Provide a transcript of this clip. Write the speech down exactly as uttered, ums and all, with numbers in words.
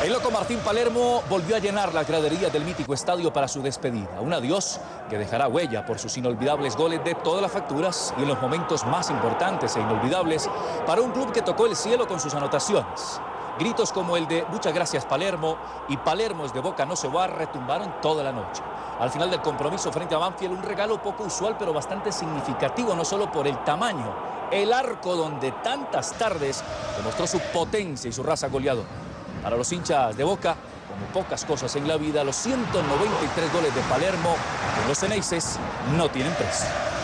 El loco Martín Palermo volvió a llenar las graderías del mítico estadio para su despedida. Un adiós que dejará huella por sus inolvidables goles de todas las facturas y en los momentos más importantes e inolvidables para un club que tocó el cielo con sus anotaciones. Gritos como el de "Muchas gracias Palermo" y "Palermo es de Boca, no se va" retumbaron toda la noche. Al final del compromiso frente a Banfield, un regalo poco usual pero bastante significativo, no solo por el tamaño, el arco donde tantas tardes demostró su potencia y su raza goleadora. Para los hinchas de Boca, como pocas cosas en la vida, los ciento noventa y tres goles de Palermo en los Ceneices no tienen precio.